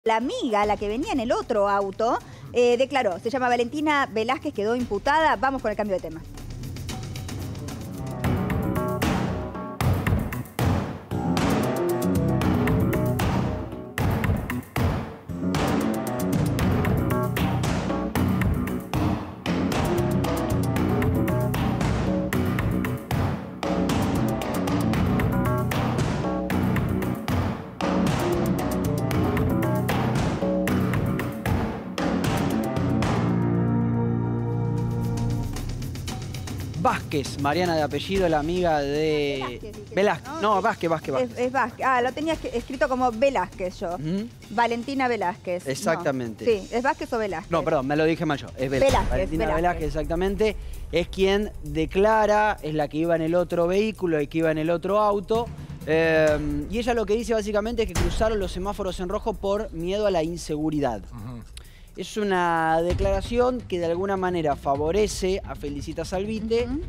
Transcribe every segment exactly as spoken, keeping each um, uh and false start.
La amiga, la que venía en el otro auto, eh, declaró. Se llama Valentina Velázquez, quedó imputada. Vamos con el cambio de tema. Vázquez, Mariana de apellido, la amiga de... Velázquez, Velázquez. ¿no? No, Vázquez, Vázquez, Vázquez. Es, es Vázquez. Ah, lo tenía escrito como Velázquez yo. ¿Mm? Valentina Velázquez. Exactamente. No. Sí, ¿es Vázquez o Velázquez? No, perdón, me lo dije mal yo. Es Velázquez. Velázquez, Valentina Velázquez. Velázquez, exactamente. Es quien declara, es la que iba en el otro vehículo y que iba en el otro auto. Eh, y ella lo que dice básicamente es que cruzaron los semáforos en rojo por miedo a la inseguridad. Uh-huh. Es una declaración que de alguna manera favorece a Felicitas Albite. Uh-huh.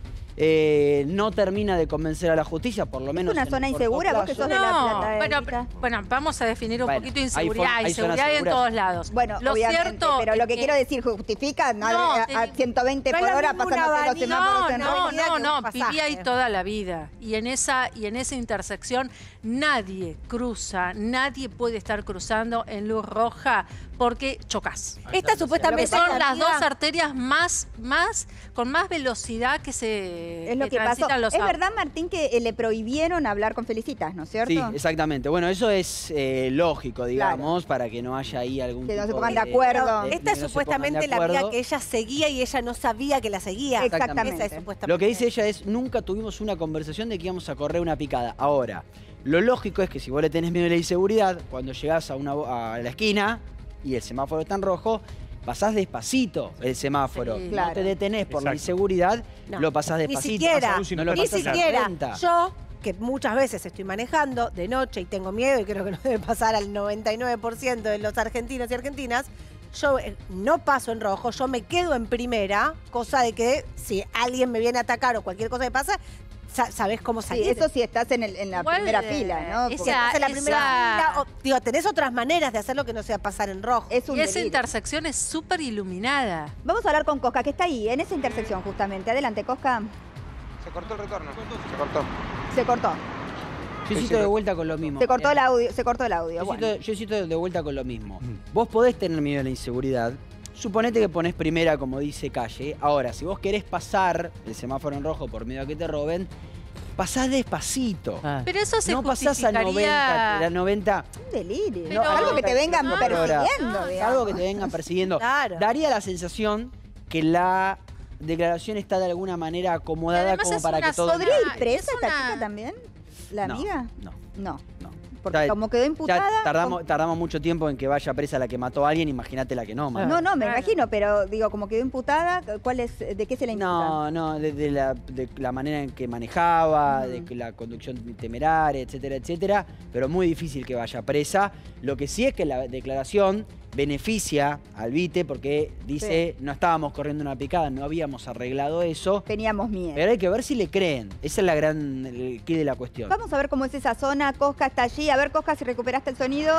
Eh, no termina de convencer a la justicia, por lo menos. ¿Es una zona insegura? ¿Vos que sos de La Plata? Bueno, bueno, vamos a definir un bueno, poquito inseguridad. Hay, hay inseguridad en todos lados. Bueno, lo obviamente, cierto pero lo que es quiero decir, ¿justifica no, no, a, a ciento veinte por hora pasando los semáforos en rojo? No, no, no, viví ahí toda la vida. Y en esa, y en esa intersección nadie cruza, nadie puede estar cruzando en luz roja porque chocas. Esta supuestamente son las dos arterias más, más, con más velocidad que se es lo que, que pasó. Los es autos. verdad, Martín, que eh, le prohibieron hablar con Felicitas, ¿no es cierto? Sí, exactamente. Bueno, eso es eh, lógico, digamos, claro, para que no haya ahí algún que tipo no se pongan de, de acuerdo. De, de, Esta es no supuestamente la amiga que ella seguía y ella no sabía que la seguía. Exactamente. Esa es supuestamente. Lo que dice ella es, nunca tuvimos una conversación de que íbamos a correr una picada. Ahora, lo lógico es que si vos le tenés miedo a la inseguridad, cuando llegás a, una, a la esquina y el semáforo está en rojo, pasás despacito el semáforo. Sí, claro. No te detenés por Exacto. la inseguridad, no, lo pasás despacito. Ni siquiera, no lo ni pasás siquiera. a Yo, que muchas veces estoy manejando de noche y tengo miedo, y creo que no debe pasar al noventa y nueve por ciento de los argentinos y argentinas, yo eh, no paso en rojo, yo me quedo en primera, cosa de que si alguien me viene a atacar o cualquier cosa que pasa, sabés cómo salir. Sí, eso sí estás en, el, en la Igual, primera fila, ¿no? Esa, Porque estás en la primera esa... fila. O, digo, tenés otras maneras de hacerlo que no sea pasar en rojo. Es un y esa delirio. intersección es súper iluminada. Vamos a hablar con Cosca, que está ahí, en esa intersección justamente. Adelante, Cosca. Se cortó el retorno. Se cortó. Se cortó. Yo cito de vuelta con lo mismo. Se cortó el audio, se cortó el audio. Yo, Bueno. cito, yo cito de vuelta con lo mismo. Vos podés tener miedo a la inseguridad. Suponete que ponés primera, como dice Calle. Ahora, si vos querés pasar el semáforo en rojo por miedo a que te roben, pasás despacito. Ah. Pero eso se no pasás a noventa, a noventa. Un delirio. Pero- No, algo que te vengan no, persiguiendo, no, digamos. Algo que te vengan persiguiendo. Claro. Daría la sensación que la declaración está de alguna manera acomodada Además como es para una que todo... zona- ¿Podría ir presa es esta una- chica también? ¿La No, amiga? No, No. no. Porque Ya- como quedó imputada... Ya tardamos, con- tardamos mucho tiempo en que vaya presa la que mató a alguien, imagínate la que no, man. No, no, me Claro. imagino, pero digo, como quedó imputada, ¿cuál es, ¿de qué se la imputa? No, no, de, de la, de la manera en que manejaba, Mm. de que la conducción temeraria, etcétera, etcétera, pero muy difícil que vaya presa. Lo que sí es que la declaración beneficia al Vite porque dice, no estábamos corriendo una picada, no habíamos arreglado eso, Teníamos miedo. pero hay que ver si le creen. Esa es la gran, el quid de la cuestión. Vamos a ver cómo es esa zona. Cosca está allí. A ver, Cosca, si recuperaste el sonido.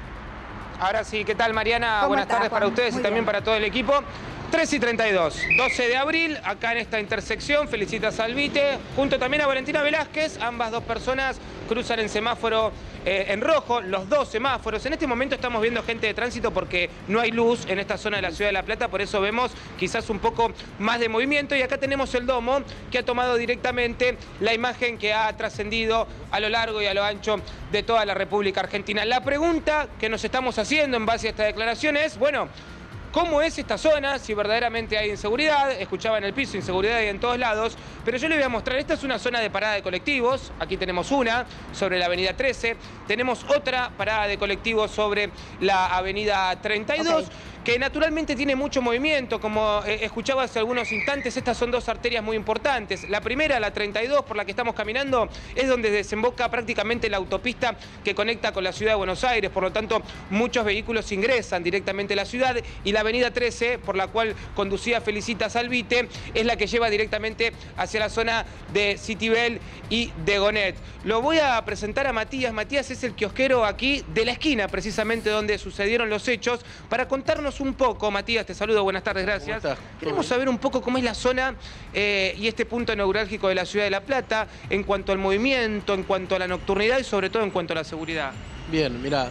Ahora sí, ¿qué tal, Mariana? ¿Cómo Buenas estás, tardes para Juan? ustedes Muy y también bien. para todo el equipo. tres y treinta y dos, doce de abril, acá en esta intersección, Felicitas Albite, junto también a Valentina Velázquez, ambas dos personas cruzan en semáforo eh, en rojo, los dos semáforos. En este momento estamos viendo gente de tránsito porque no hay luz en esta zona de la Ciudad de La Plata, por eso vemos quizás un poco más de movimiento. Y acá tenemos el domo que ha tomado directamente la imagen que ha trascendido a lo largo y a lo ancho de toda la República Argentina. La pregunta que nos estamos haciendo en base a esta declaración es, bueno, ¿cómo es esta zona? Si verdaderamente hay inseguridad. Escuchaba en el piso, inseguridad hay en todos lados. Pero yo les voy a mostrar, esta es una zona de parada de colectivos. Aquí tenemos una sobre la avenida trece. Tenemos otra parada de colectivos sobre la avenida treinta y dos. Okay. que naturalmente tiene mucho movimiento. Como eh, escuchaba hace algunos instantes, estas son dos arterias muy importantes. La primera, la treinta y dos, por la que estamos caminando, es donde desemboca prácticamente la autopista que conecta con la ciudad de Buenos Aires, por lo tanto muchos vehículos ingresan directamente a la ciudad, y la avenida trece, por la cual conducía Felicitas Albite, es la que lleva directamente hacia la zona de Citibel y de Gonet. Lo voy a presentar a Matías. Matías es el kiosquero aquí de la esquina, precisamente donde sucedieron los hechos, para contarnos un poco. Matías, te saludo, buenas tardes, gracias. ¿Cómo estás? Queremos saber un poco cómo es la zona eh, y este punto neurálgico de la ciudad de La Plata en cuanto al movimiento, en cuanto a la nocturnidad y sobre todo en cuanto a la seguridad. Bien, mira,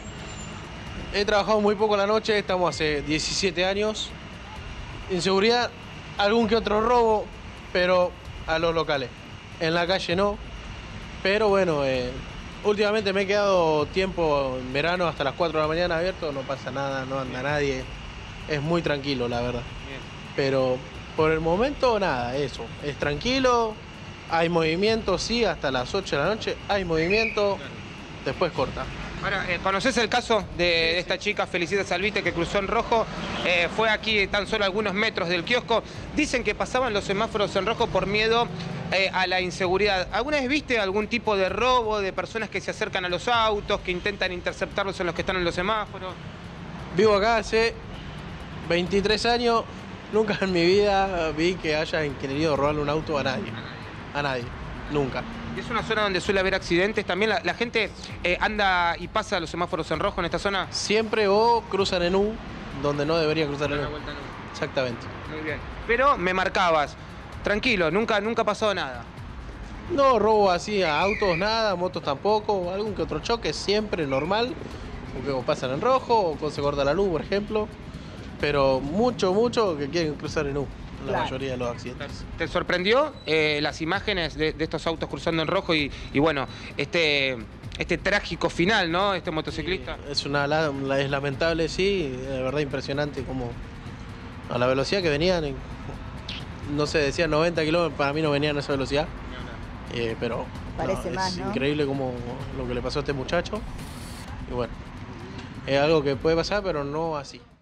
he trabajado muy poco la noche, estamos hace diecisiete años. Inseguridad, algún que otro robo, pero a los locales. En la calle no, pero bueno, eh, últimamente me he quedado tiempo en verano hasta las cuatro de la mañana abierto, no pasa nada, no anda nadie. Es muy tranquilo, la verdad. Bien. Pero por el momento nada, eso. Es tranquilo, hay movimiento, sí, hasta las ocho de la noche hay movimiento, después corta. Ahora, eh, ¿conoces el caso de, de esta chica Felicitas Albite que cruzó en rojo? Eh, fue aquí tan solo algunos metros del kiosco. Dicen que pasaban los semáforos en rojo por miedo eh, a la inseguridad. ¿Alguna vez viste algún tipo de robo, de personas que se acercan a los autos, que intentan interceptarlos en los que están en los semáforos? Vivo acá hace veintitrés años, nunca en mi vida vi que hayan querido robarle un auto a nadie. A nadie, nunca. ¿Es una zona donde suele haber accidentes? ¿También la, la gente eh, anda y pasa los semáforos en rojo en esta zona? Siempre o cruzan en U, donde no debería cruzar en U. Exactamente. Muy bien. Pero me marcabas, tranquilo, nunca, nunca ha pasado nada. No robo así a autos, nada, motos tampoco, algún que otro choque, siempre normal, porque o pasan en rojo o se corta la luz, por ejemplo, pero mucho, mucho que quieren cruzar en U, la Claro. mayoría de los accidentes. ¿Te sorprendió eh, las imágenes de, de estos autos cruzando en rojo y, y bueno, este, este trágico final, ¿no? Este motociclista. Es, una, la- la- es lamentable, sí, de verdad impresionante como a la velocidad que venían, en- no sé, decían noventa kilómetros, para mí no venían a esa velocidad, eh, pero Parece es más, ¿no? increíble como lo que le pasó a este muchacho, y bueno, es algo que puede pasar, pero no así.